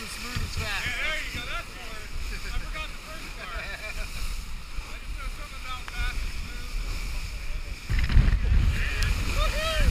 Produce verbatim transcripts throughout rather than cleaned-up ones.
as smooth as fast. Yeah, there you go. That's the word. I forgot the first part. I just know something about fast and smooth. Woohoo!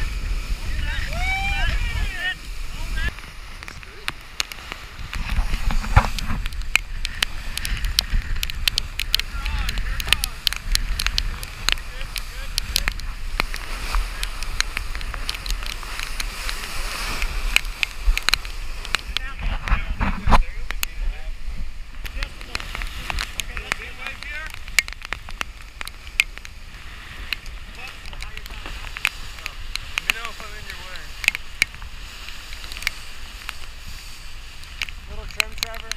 Trim, Trevor.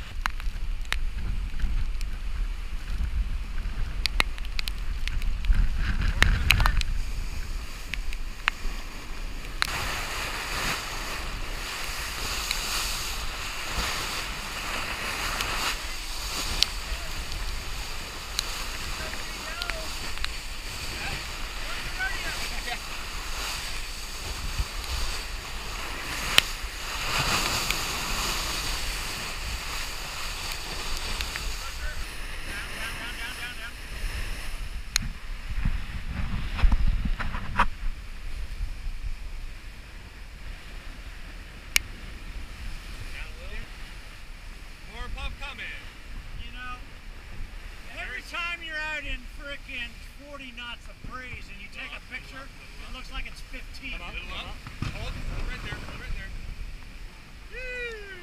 You know, every time you're out in frickin' forty knots of breeze and you take a picture, it looks like it's fifteen. Come on, come on. Hold, right there, right there. Yee!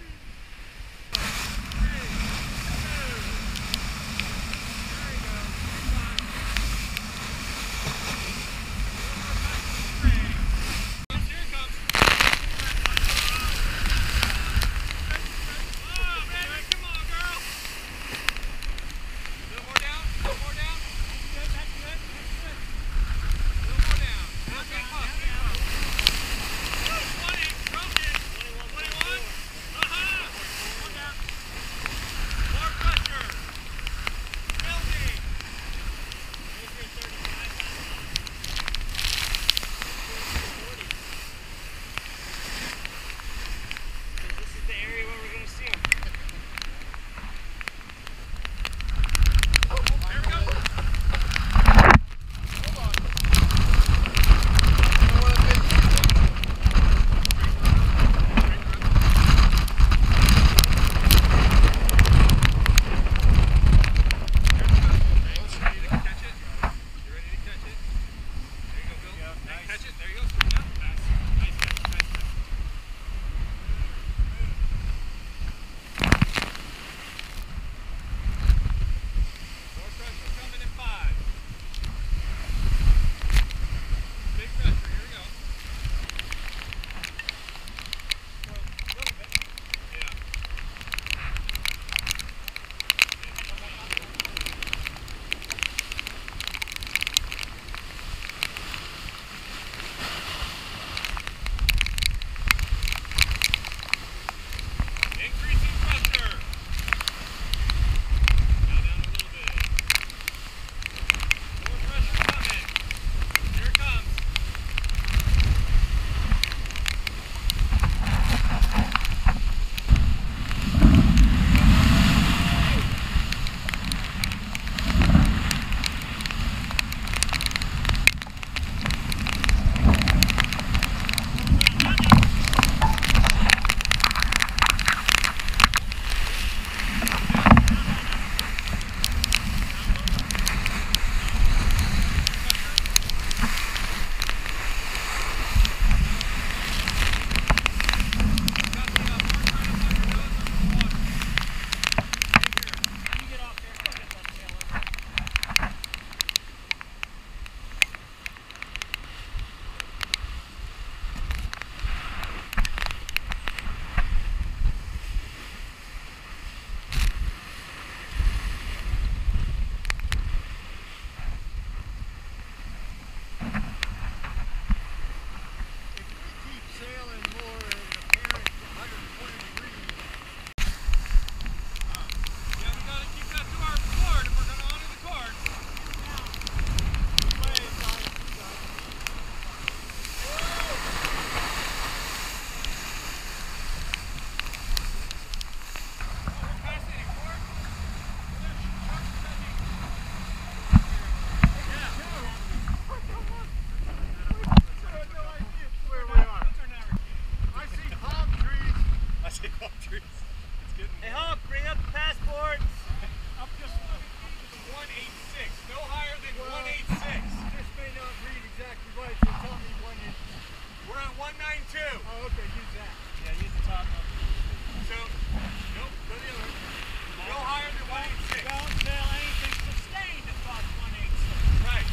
getting Hey Hulk, bring up the passports. Up just a little. Up just a little. one eighty-six. No higher than Well, one eighty-six. This may not read exactly right, so tell me one inch. We're at one ninety-two. Oh, okay, use that. Yeah, use the top one. So, nope, go the other. No higher than one eighty-six. Don't tell anything sustained above one eighty-six. Right.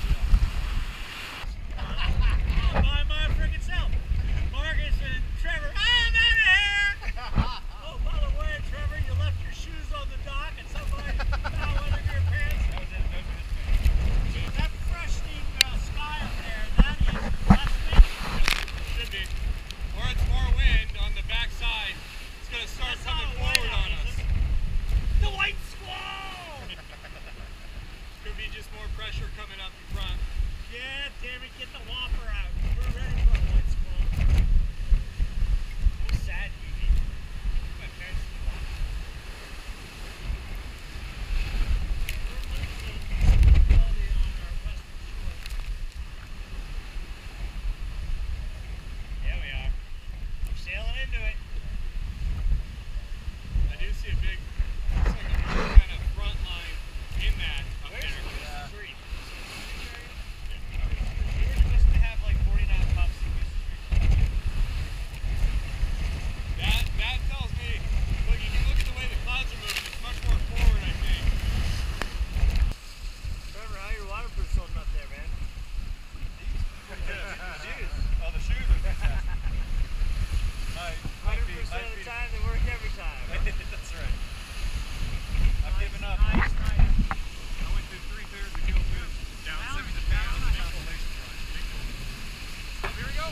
Oh, by my friggin' self. Marcus and Trevor, I'm out of here! Oh, by the way, Trevor, you left your shoes on the dock and somebody found one of your pants. That was it. That was it. See, that freshening uh, sky up there, that is, that's me. Should be. Or it's more wind on the back side. It's going to start That's coming not a white forward out, on is us. it? The white squall! Could be just more pressure coming up in front. Yeah, damn it, get the whopper out. We're ready for a white squall. I'm sad, Evie. My parents didn't want it. We're losing visibility on our western shore. Yeah, we are. I'm sailing into it. I do see a big, looks like a big kind of front line in that up Where's there. the street? We were supposed to have like forty-nine pups in Goose Street. That, that tells me, look, you can look at the way the clouds are moving, it's much more forward, I think. Trevor, how your waterproof's holding up there, man? Shoes. Oh, the shoes are fantastic. My, one hundred percent of the time, they work every time. That's right. I've Nice, given up. Nice, nice. I went through three thirds of kill boost. Down Down, seventy down, pounds of down. installation run. Big goal. Oh, here we go.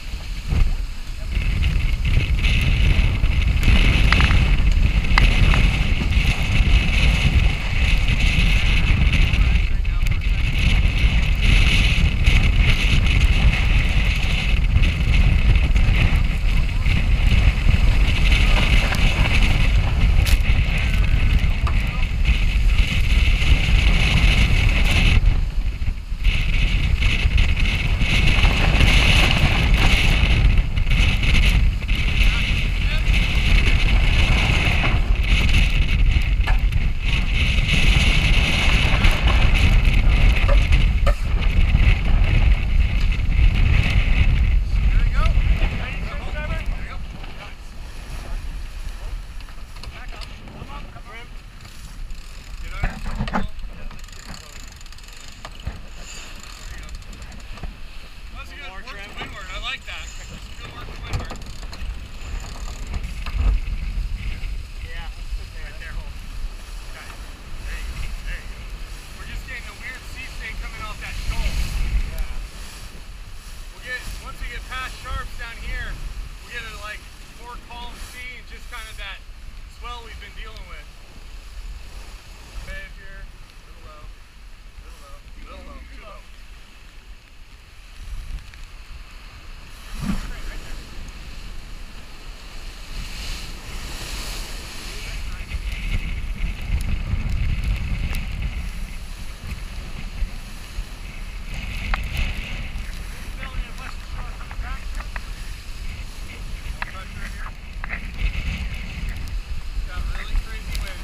Got really crazy wind.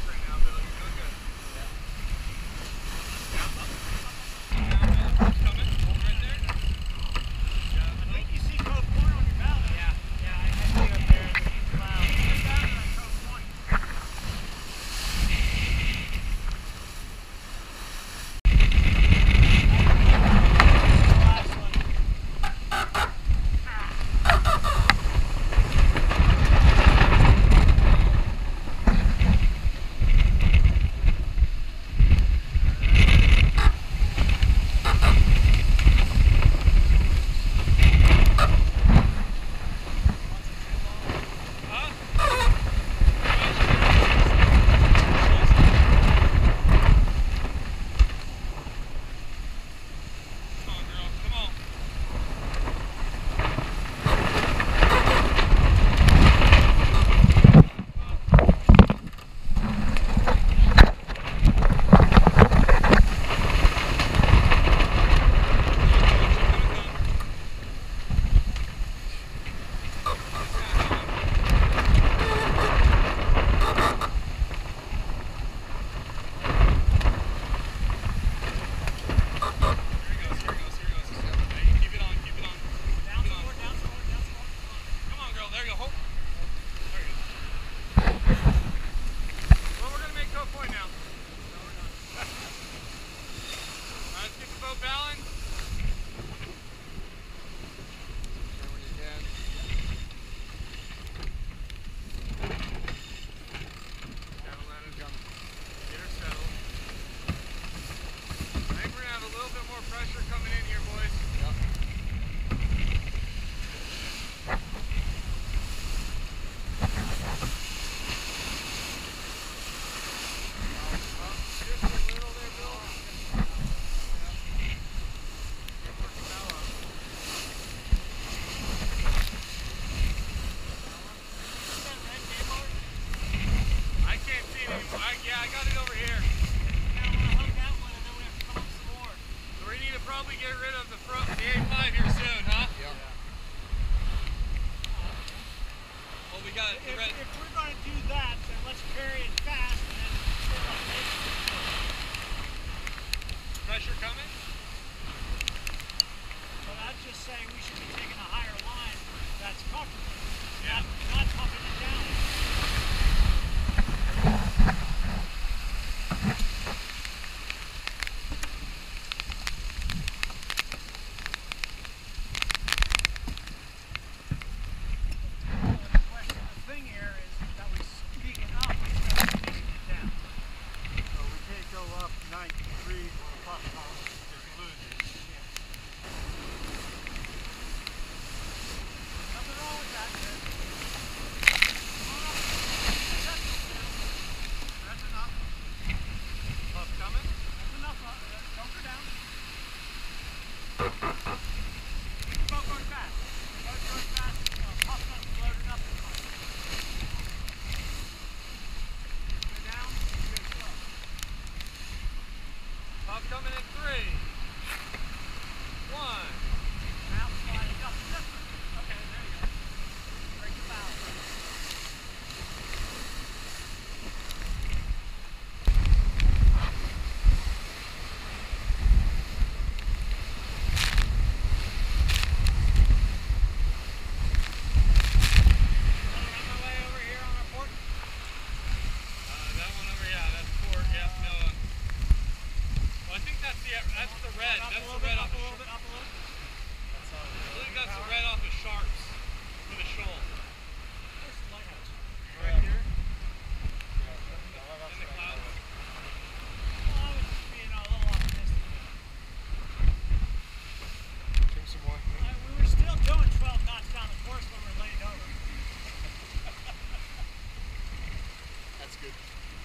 probably get rid of the front, the eight five here soon, huh? Yeah. Well, we got the If, red. if we're going to do that, then let's carry it fast and then fill up later. Pressure coming? But I'm just saying we should be taking a higher line that's comfortable, Yeah. not, not pumping it down. The thing here is that we speak it up instead of speaking it down. So we can't go up ninety degrees on a puff pump because you lose it. Nothing wrong with that, man. Come on up. That's enough. Puff coming? That's enough. Uh, don't go down. Keep the boat going fast. The boat goes fast. Uh, puff doesn't load it up as much. Go down. Go slow. Puff coming in three. One. Now slide it up. Just, okay, there you go. Break the bow. On my way over here on our port. Uh, that one over, yeah, that's port. Yep, no. Uh, well, I think that's the that's the red. Up a That's little the bit, red up off a the little sh- bit, up a little. I think that's the red off the sharps for the shoal. Where's the lighthouse? Right here. Yeah. In the clouds. Well, I was just being a little optimistic. Drink some more. Uh, we were still doing twelve knots down the course when we were laid over. That's good.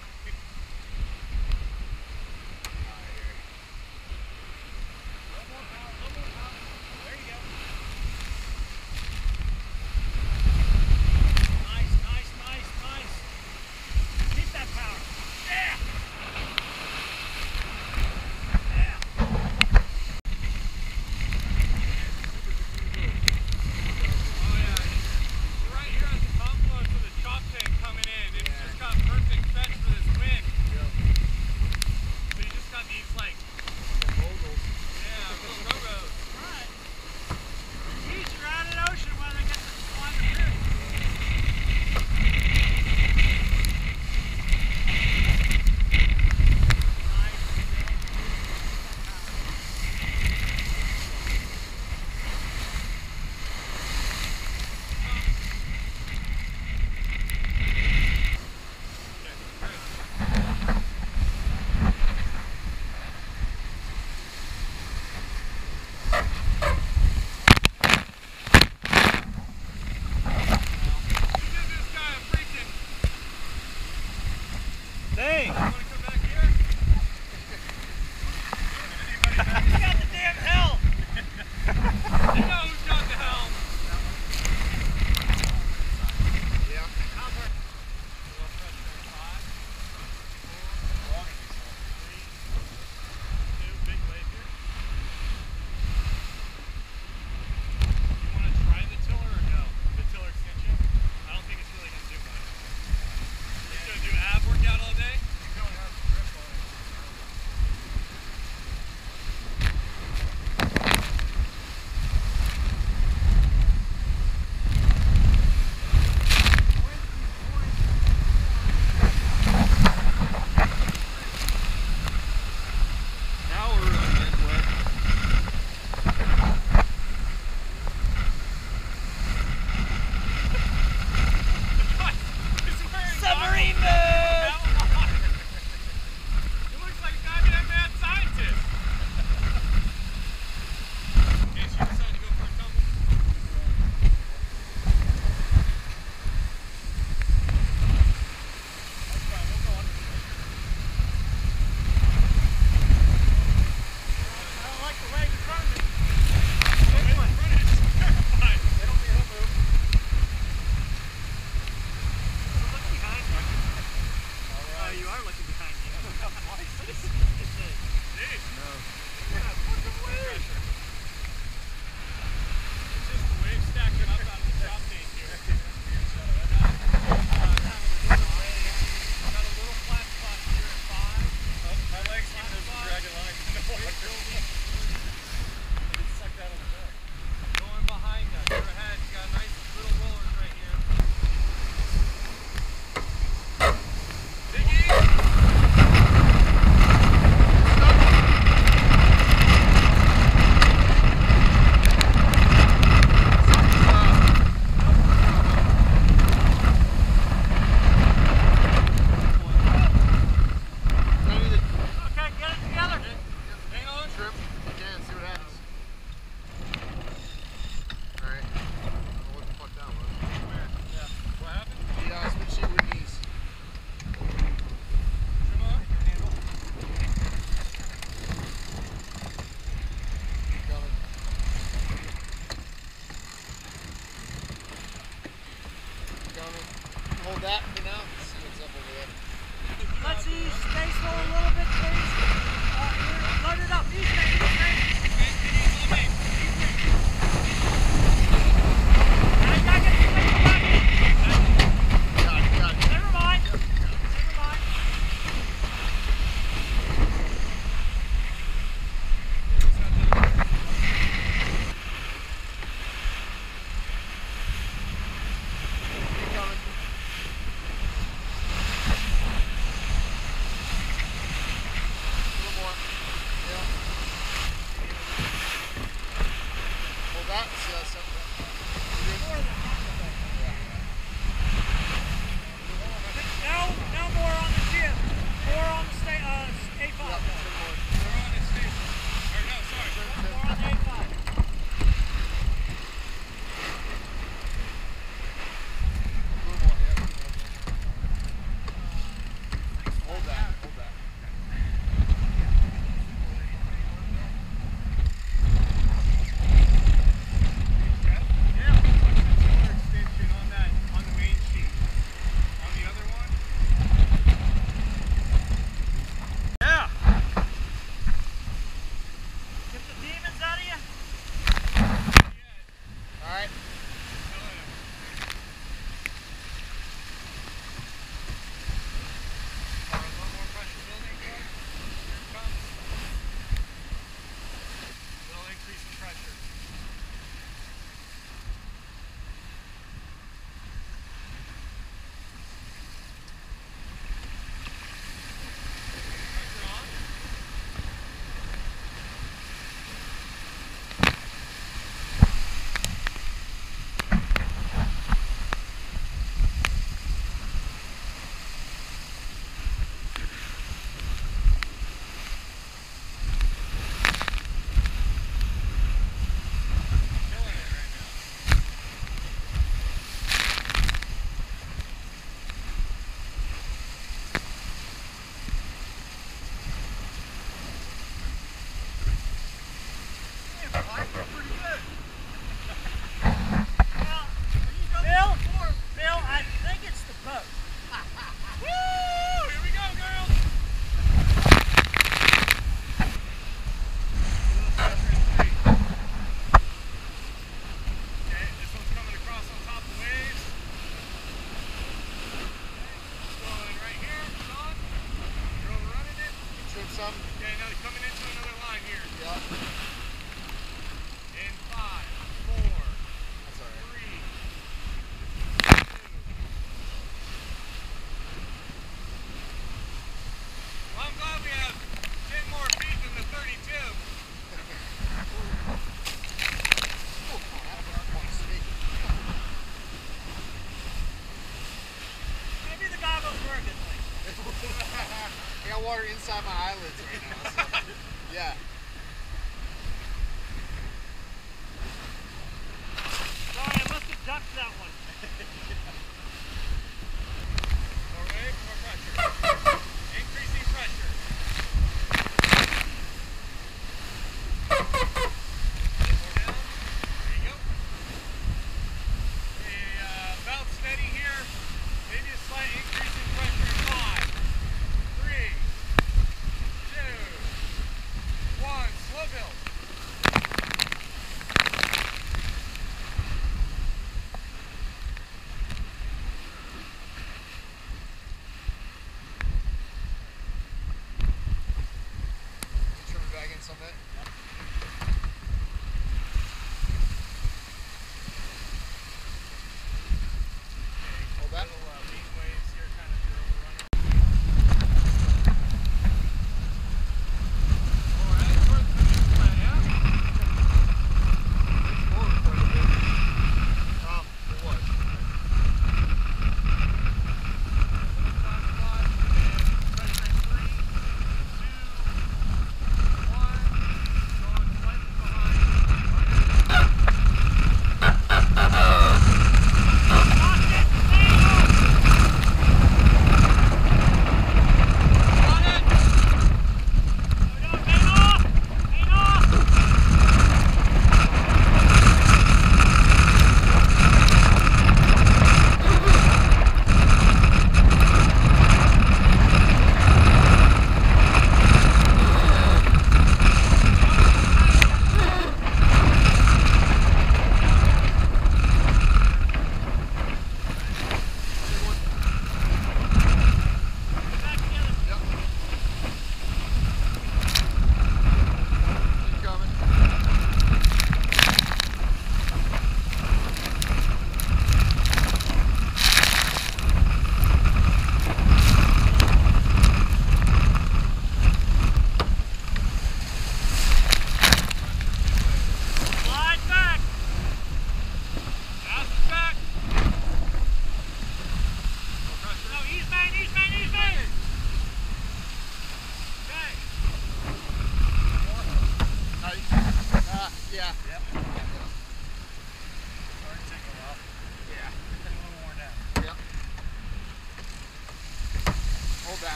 A little more power, a little more power. There you go. Nice, nice, nice, nice. Keep that power. Yeah! Yeah! Oh yeah. We're right here at the confluence with the chop tank coming in. It's Yeah. just got perfect fetch for this wind. Yeah. So you just got these like, Moguls. yeah, little railroads. Alright. Geese are out in the ocean when they get to climb the pier. Nice. You give this guy a freaking. Dang! You wanna come back here? You got the damn helm! You know who's got the helm. Yeah. Two, big wave here. You want to try the tiller or no? The tiller extension? I don't think it's really going to do much. You're just going to do ab workout all day? You're going out Hold that for now. Let's see what's up over there. Let's ease. Stay slow a little bit, please. Uh, here, load it up. Ease, man. Ease, man. Now you gotta get the thing back in. Got it, got it. Never mind. Never mind. Water inside my eyelids right now. So, yeah. Sorry, I must have ducked that one. More wave, more pressure. Increasing pressure. More down. There you go. Okay, uh, about steady here. Maybe a slight increase in pressure in five, three, two, one. Slow build.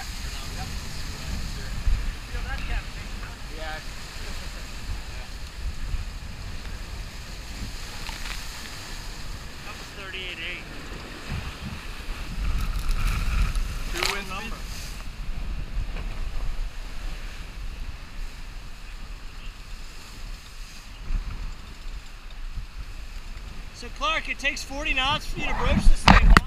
that? Yep. Feel that cavitation, huh? Yeah. That was thirty-eight eight. Two wind Number. So Clarke, it takes forty knots for you to broach this thing, huh?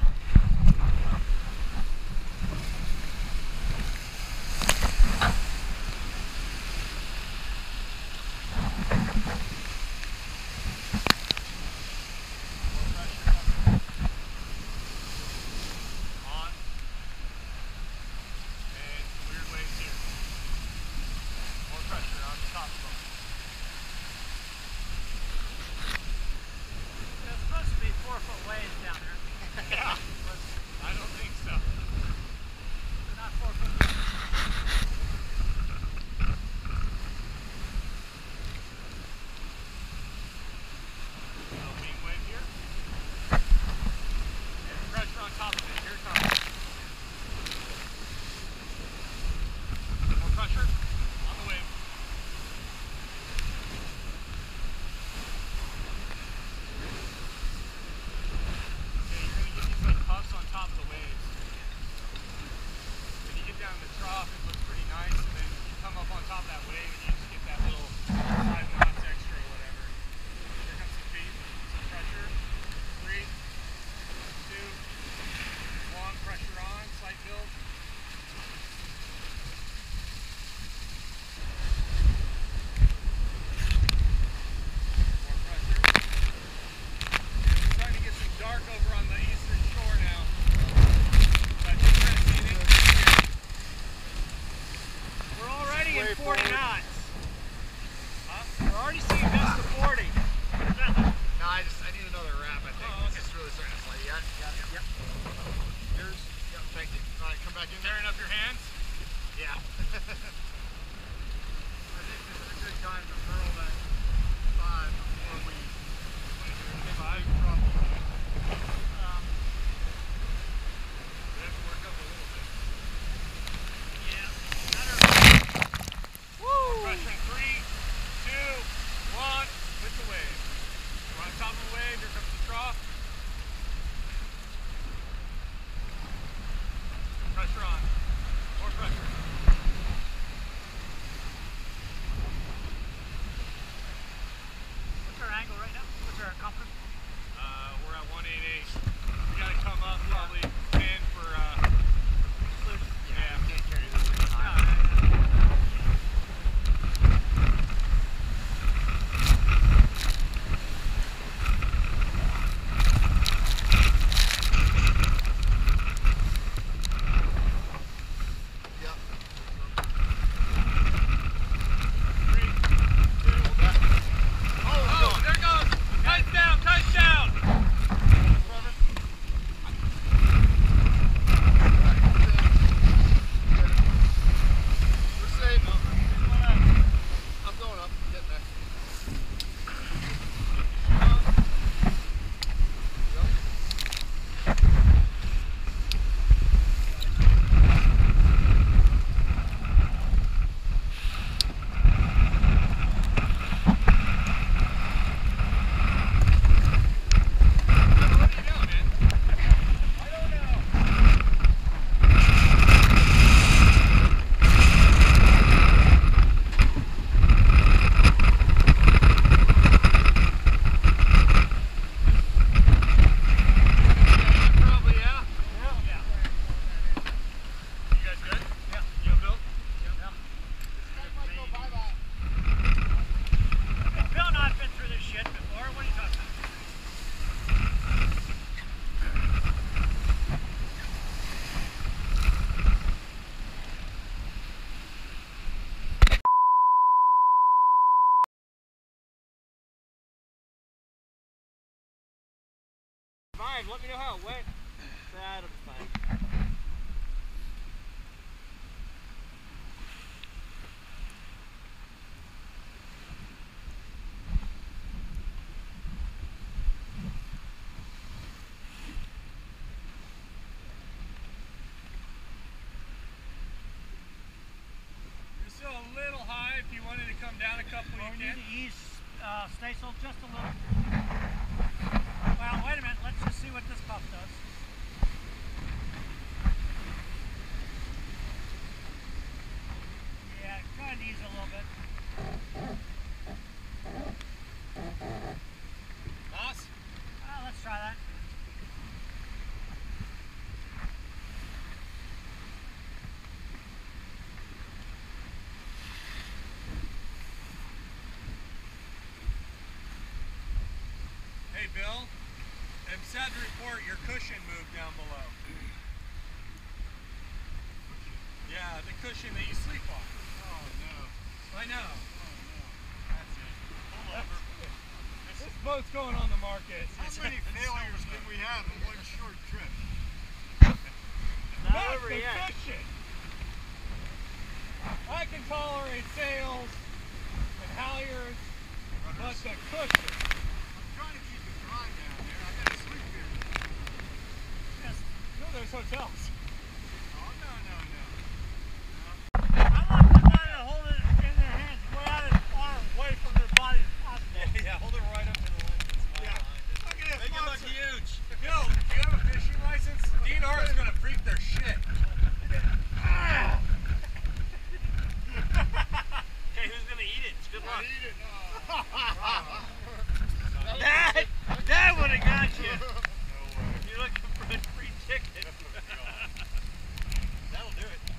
Let me know how it went. That'll be fine. If you wanted to come down a couple, Well, we you need can. to ease uh, Stacel just a little. Well, wait a minute. Let's just see what this pup does. Yeah, go ahead and ease a little bit. Boss? Uh, let's try that. Hey, Bill. I'm sad to report your cushion moved down below. Yeah, the cushion that you sleep on. Oh no. I know. Oh no. That's it. Pull over. This boat's going on the market. How many failures can we have in one short trip? Not That's over the yet. cushion. I can tolerate sails and halyards, but the cushion. I'm trying to keep it dry down there. I got a sleep here. Just, No, there's hotels. Oh no no no. I want somebody to hold it in their hands, way out of their arm, away from their body as possible. Yeah, hold it right up to the lens. Yeah. Look at Make this it look monster. huge. Bill, do you have a fishing license? D N R is going to freak their shit. Okay, who's gonna eat it? Good luck. Eat it. Oh. That, that would have got you. No way. You're looking for a free ticket. That'll do it.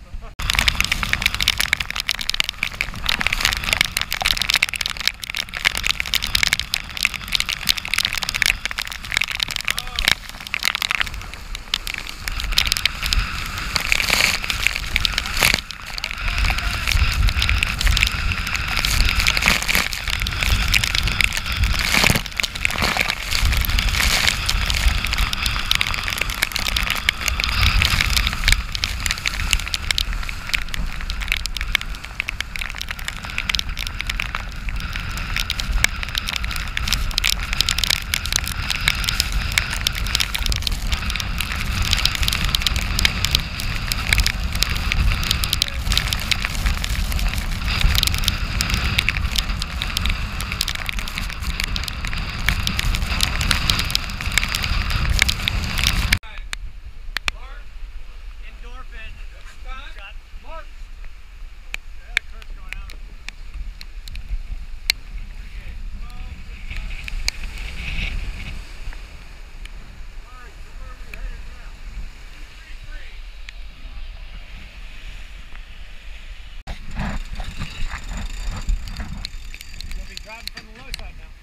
Endorphin. Shot. Mark. Yeah, the current's going out. Alright, so where are we headed now? You'll be driving from the low side now.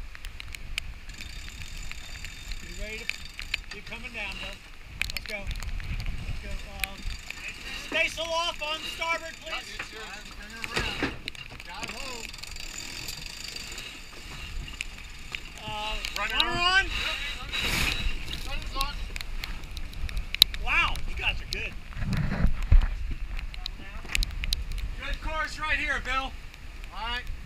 You ready to? You're coming down, Bill. Let's go. Let's go. Um, Staysail off on the starboard, please. It's your turn around. Got it home. Uh, Runner runner on. on. Sun is on. Wow, you guys are good. Good course right here, Bill. Alright.